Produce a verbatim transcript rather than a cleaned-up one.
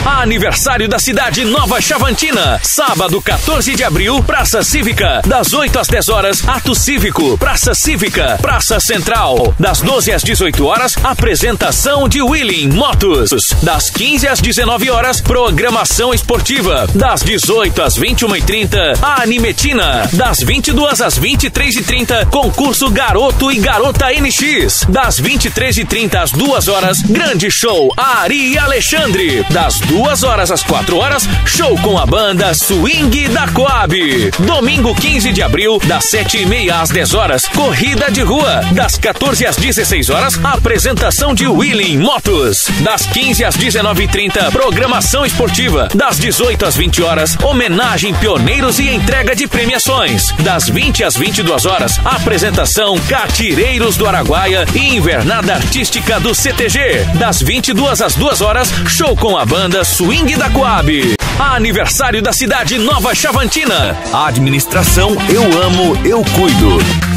Aniversário da cidade Nova Chavantina. Sábado, quatorze de abril, Praça Cívica. Das oito às dez horas, Ato Cívico. Praça Cívica, Praça Central. Das doze às dezoito horas, apresentação de Willing Motos. Das quinze às dezenove horas, programação esportiva. Das dezoito às vinte e uma e trinta, Animetina. Das vinte e duas às vinte e três e trinta, concurso Garoto e Garota N X. Das vinte e três e trinta às duas horas, grande show Ari e Alexandre. Das duas horas às quatro horas, show com a banda Swing da Coab. Domingo quinze de abril, das sete e meia às dez horas, corrida de rua. Das quatorze às dezesseis horas, apresentação de Willing Motos. Das quinze às dezenove e trinta, programação esportiva. Das dezoito às vinte horas, homenagem pioneiros e entrega de premiações. Das vinte às vinte e duas horas, apresentação Catireiros do Araguaia e invernada artística do C T G. Das vinte e duas às duas horas, show com a banda Swing da Coab. Aniversário da cidade Nova Chavantina. A administração Eu Amo, Eu Cuido.